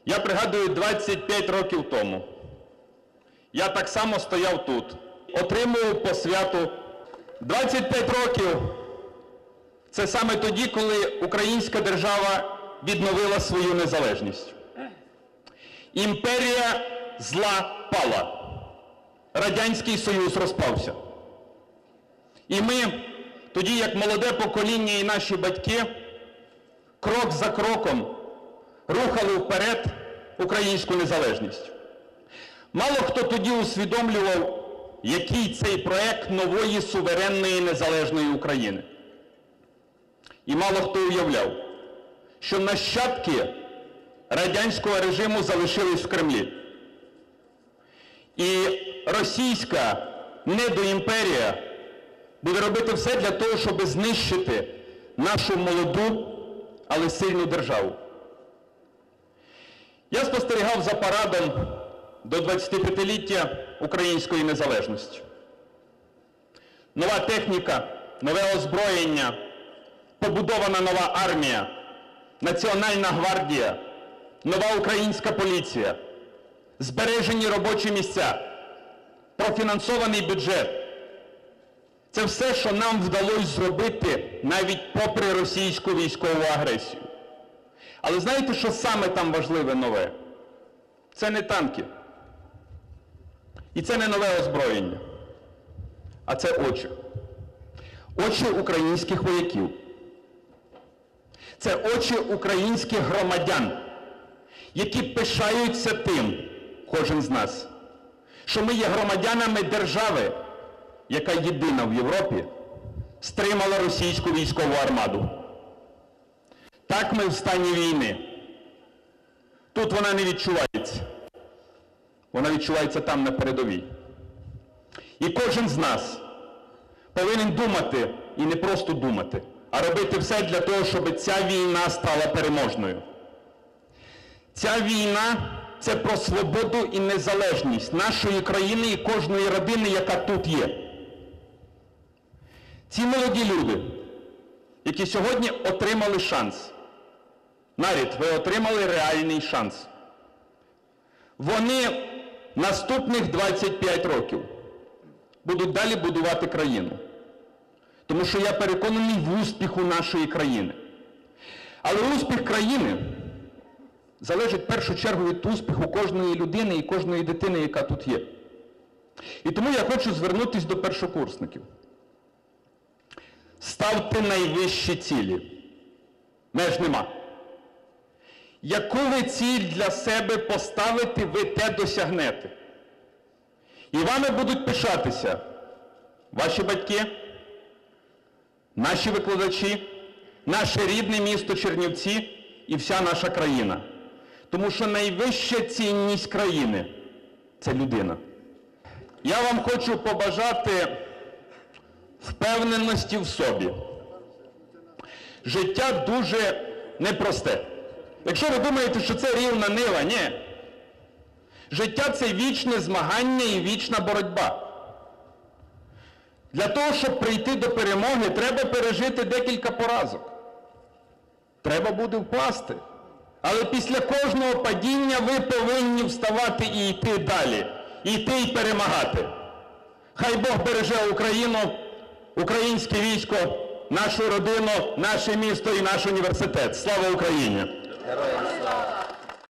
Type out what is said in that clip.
Я пригадую, 25 років тому я так само стояв тут, отримував посвяту. 25 років – це саме тоді, коли українська держава відновила свою незалежність. Імперія зла пала. Радянський Союз розпався. І ми, тоді як молоде покоління і наші батьки, крок за кроком рухали вперед українську незалежність. Мало хто тоді усвідомлював, який цей проект нової суверенної незалежної України. І мало хто уявляв, що нащадки радянського режиму залишились в Кремлі. І російська недоімперія буде робити все для того, щоб знищити нашу молоду, але сильну державу. Я спостерігав за парадом до 25-ліття української незалежності. Нова техніка, нове озброєння, побудована нова армія, Національна гвардія, нова українська поліція, збережені робочі місця, профінансований бюджет. Це все, що нам вдалося зробити навіть попри російську військову агресію. Але знаєте, що саме там важливе нове? Це не танки. І це не нове озброєння. А це очі. Очі українських вояків. Це очі українських громадян, які пишаються тим, кожен з нас, що ми є громадянами держави, яка єдина в Європі стримала російську військову армаду. Так, ми в стані війни. Тут вона не відчувається. Вона відчувається там, на передовій. І кожен з нас повинен думати, і не просто думати, а робити все для того, щоб ця війна стала переможною. Ця війна – це про свободу і незалежність нашої країни і кожної родини, яка тут є. Ці молоді люди, які сьогодні отримали шанс, навіть ви отримали реальний шанс, вони наступних 25 років будуть далі будувати країну. Тому що я переконаний в успіху нашої країни. Але успіх країни залежить в першу чергу від успіху кожної людини і кожної дитини, яка тут є. І тому я хочу звернутися до першокурсників. Ставте найвищі цілі. Меж нема. Яку ви ціль для себе поставите, ви те досягнете. І вами будуть пишатися ваші батьки, наші викладачі, наше рідне місто Чернівці і вся наша країна. Тому що найвища цінність країни – це людина. Я вам хочу побажати впевненості в собі. Життя дуже непросте. Якщо ви думаєте, що це рівна нива, ні. Життя – це вічне змагання і вічна боротьба. Для того, щоб прийти до перемоги, треба пережити декілька поразок. Треба буде впасти. Але після кожного падіння ви повинні вставати і йти далі. Йти і перемагати. Хай Бог береже Україну, українське військо, нашу родину, наше місто і наш університет. Слава Україні! Героям слава!